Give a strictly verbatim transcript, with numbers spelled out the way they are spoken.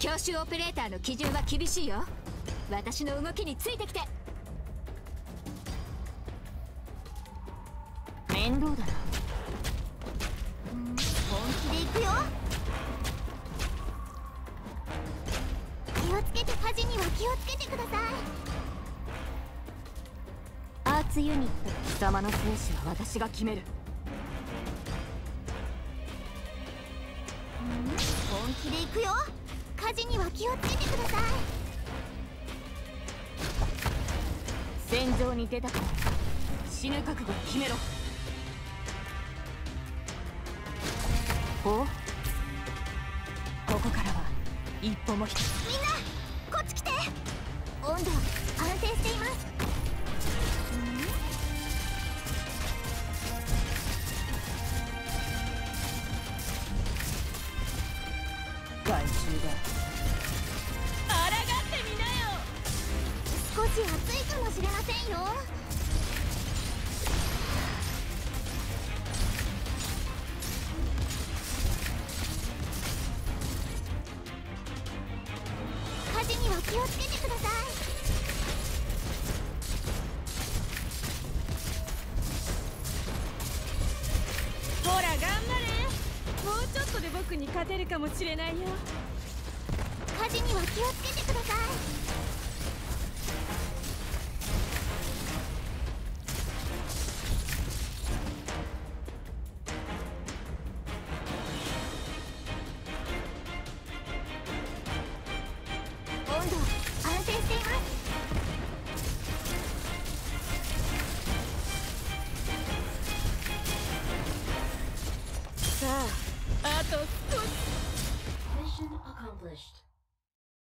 教習オペレーターの基準は厳しいよ。私の動きについてきて。 面倒だな。 本気で行くよ。気をつけて、火事には気をつけてください。 アーツユニット、貴様の生死は私が決める。 本気で行くよ。火事には気をつけてください。 戦場に出たから死ぬ覚悟を決めろ。お、ここからは一歩も引き。 みんなこっち来て。温度安定しています。 害虫だ。 抗ってみなよ。 少し暑いかもしれませんよ。火事には気をつけてください。 ほら頑張れ。もうちょっとで僕に勝てるかもしれないよ。 火事には気をつけてください。温度安定しています。 さあ、あと少し。 Mission accomplished.